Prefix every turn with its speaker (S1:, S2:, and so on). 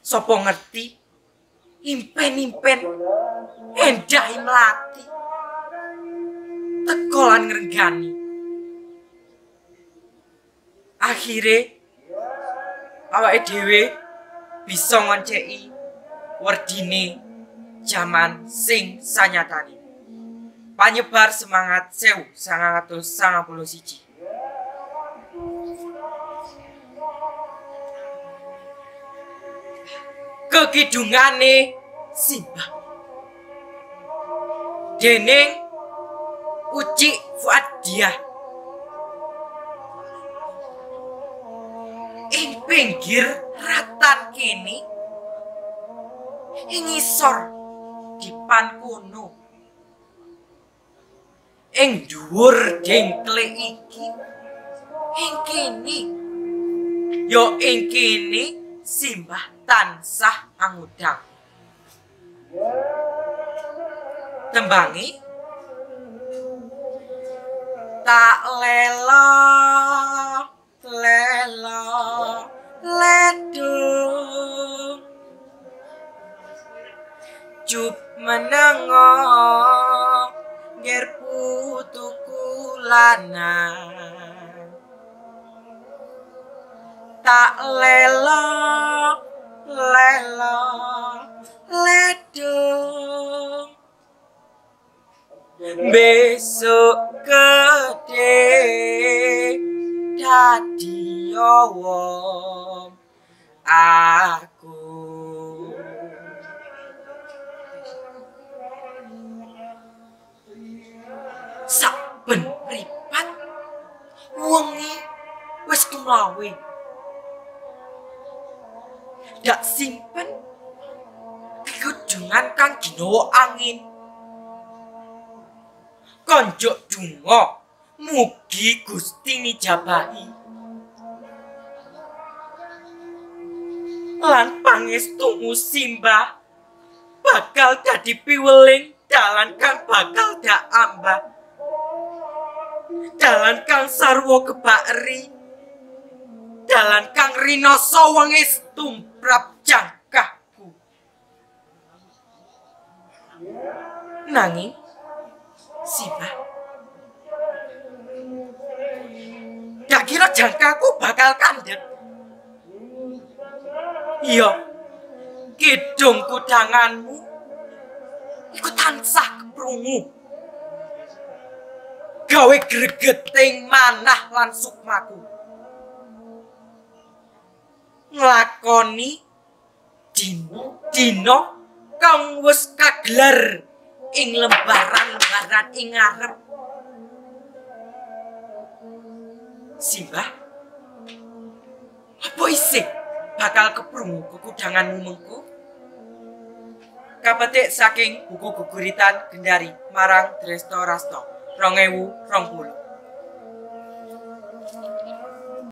S1: Sopo ngerti impen-impen endah mlati teko lan ngrenggani. Akhire awake dhewe bisa ngonceki werdine jaman sing sanyatane. Panyebar semangat 1991. Kekidungane Simbah dening Uci Fuadiah ing pinggir ratan kene ing ngisor dipan kono ing dhuwur dengkle iki ing kene yo ing kene Simbah tansah angudang. Tembangi tak lela ledung jup menengo nger putuku lanang tak lela ledung besok gede dadi wong aku. Saben mripat wonge wis kemlawe dak simpen kekudungan kang ginawa angin. Konjuk donga mugi Gusti nijabahi lan pangestumu Simbah bakal dadi piweling dalan kang bakal dak ambah, dalan kang sarwa kebakri, dalan kang rinasa wengis tumrap jangkahku. Nanging Simbah gak kira jangkahku bakal kandhet. Iya, kidung kudanganmu iku tansah keprungu gawe gregeting manah lan sukmaku nglakoni dina kang wis kagelar ing lembaran-lembaran ing ngarep. Simbah, apa isih bakal keprungu kekudanganmu mengko? Kapetik saking buku geguritan Gendari marang Dresta Rasta 2020.